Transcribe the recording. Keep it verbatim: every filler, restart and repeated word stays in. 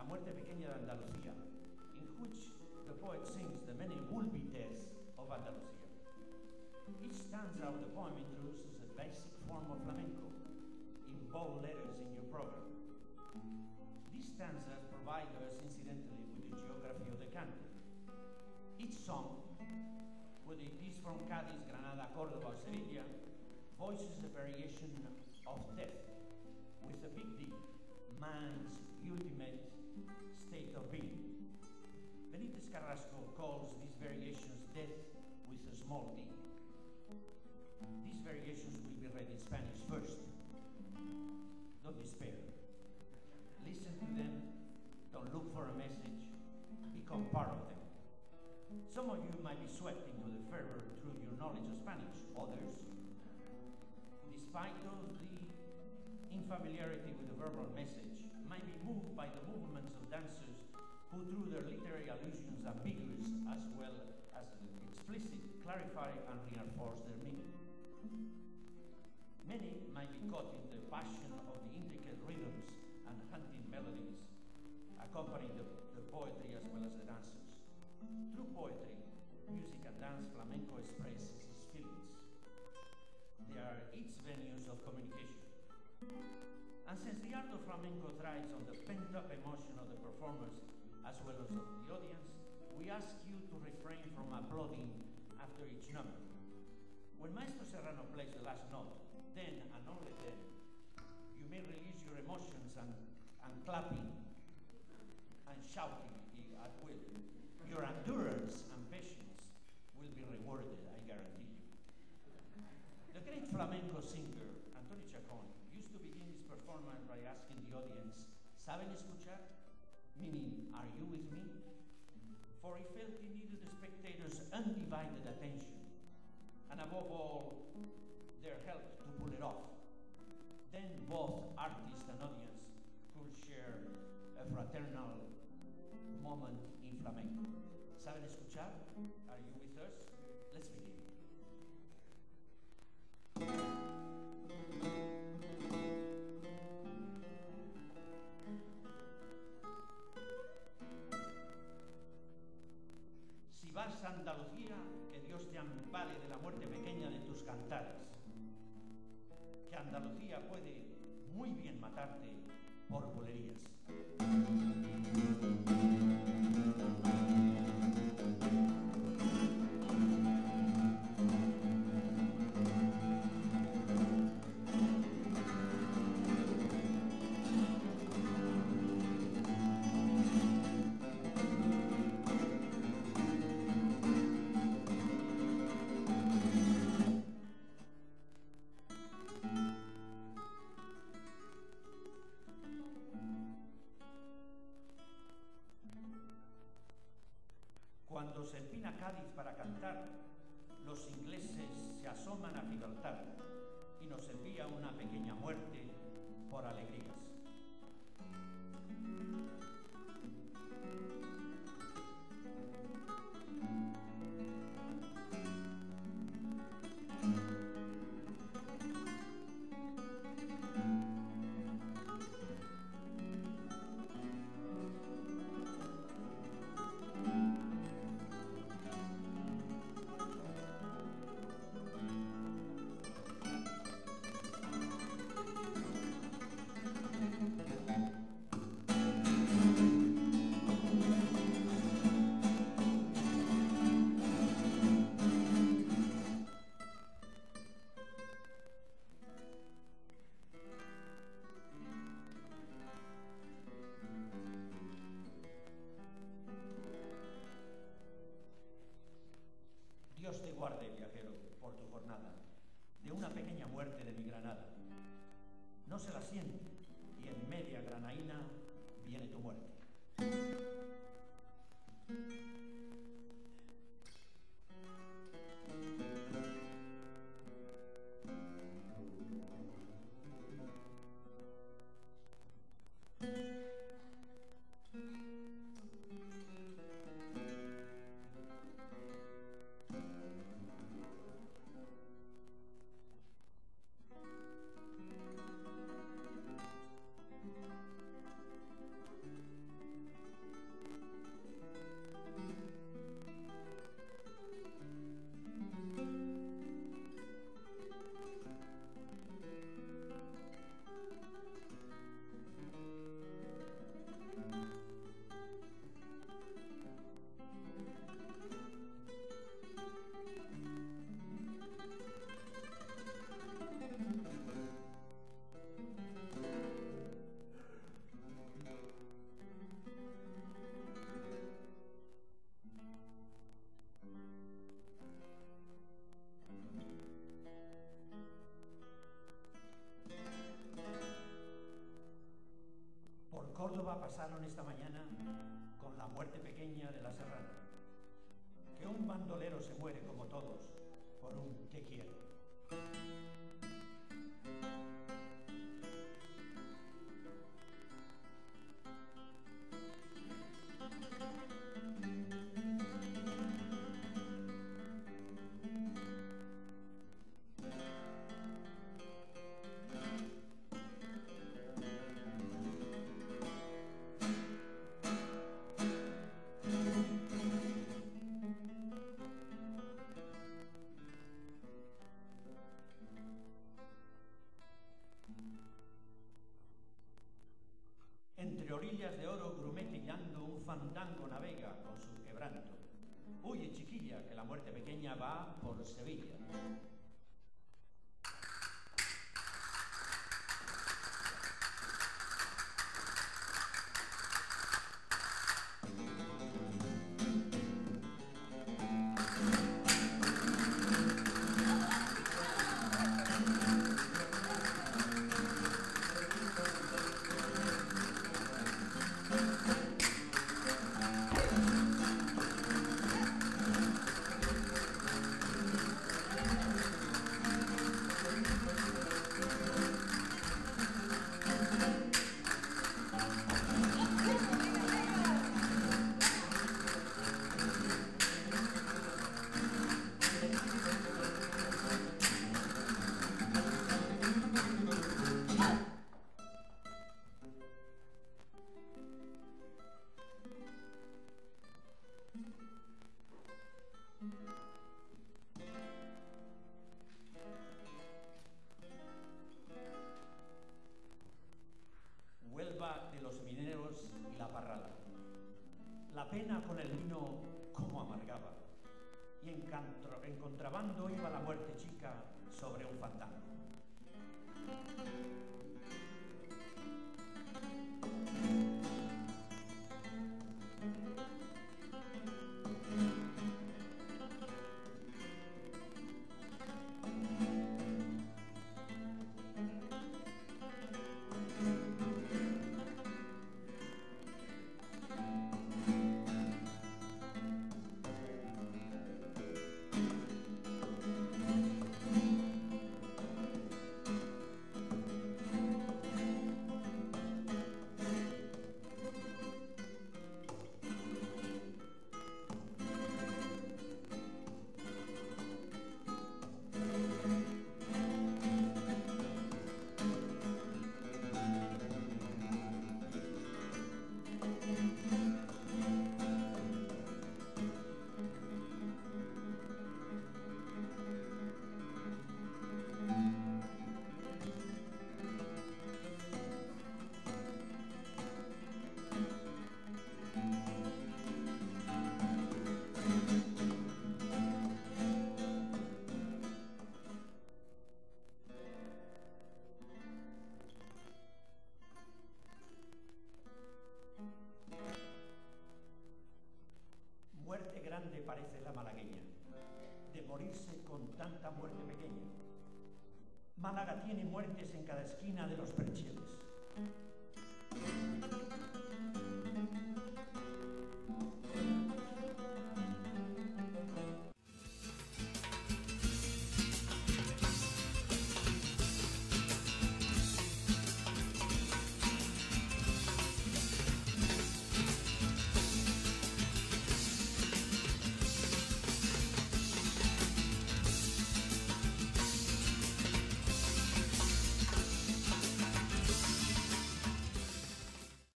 La Muerte Pequeña de Andalucia, in which the poet sings the many would-be deaths of Andalusia. Each stanza of the poem introduces a basic form of flamenco in bold letters in your program. These stanzas provide us, incidentally, with the geography of the country. Each song, whether it is from Cádiz, Granada, Córdoba, or Sevilla, voices a variation of death with a big D, man's ultimate state of being. Benítez Carrasco calls these variations death with a small d. These variations will be read in Spanish first. Don't despair. Listen to them, don't look for a message, become part of them. Some of you might be swept into the fervor through your knowledge of Spanish. Others, despite of the infamiliarity with the verbal message, might be moved by the movements of dancers who, through their literary allusions, ambiguous as well as explicit, clarify and reinforce their meaning. Many might be caught in the passion of the intricate rhythms and haunting melodies accompanying the, the poetry as well as the dancers. Through poetry, music and dance, flamenco expresses its feelings. They are its venues of communication. And since the art of flamenco thrives on the pent-up emotion of the performers as well as of the audience, we ask you to refrain from applauding after each number. When Maestro Serrano plays the last note, then and only then, you may release your emotions and, and clapping and shouting at will. Your endurance and patience will be rewarded, I guarantee you. The great flamenco singer, Antonio Chacón, used to begin his performance by asking the audience, ¿Saben escuchar? Meaning, are you with me? For he felt he needed the spectators' undivided attention, and above all, their help to pull it off. Then both artist and audience could share a fraternal moment in flamenco. ¿Saben escuchar? Are you with us? Let's begin. Si vas a Andalucía, que Dios te ampare de la muerte pequeña de tus cantares. Que Andalucía puede muy bien matarte por bulerías. Cuando se empina Cádiz para cantar, los ingleses se asoman a Gibraltar y nos envía una pequeña muerte por alegrías. Dios te guarde, viajero, por tu jornada, de una pequeña muerte de mi Granada. No se la siente, y en media granaína viene tu muerte. Por Córdoba pasaron esta mañana con la muerte pequeña de la Serrana. Que un bandolero se muere como todos por un te quiero. Entre orillas de oro grumetillando un fandango navega con su quebranto. Huye, chiquilla, que la muerte pequeña va por Sevilla. Huelva de los mineros y la parrada. La pena con el vino como amargaba. Y en, cantro, en contrabando iba la muerte chica sobre un fandango. Muerte grande parece la malagueña, de morirse con tanta muerte pequeña. Málaga tiene muertes en cada esquina de los percheles.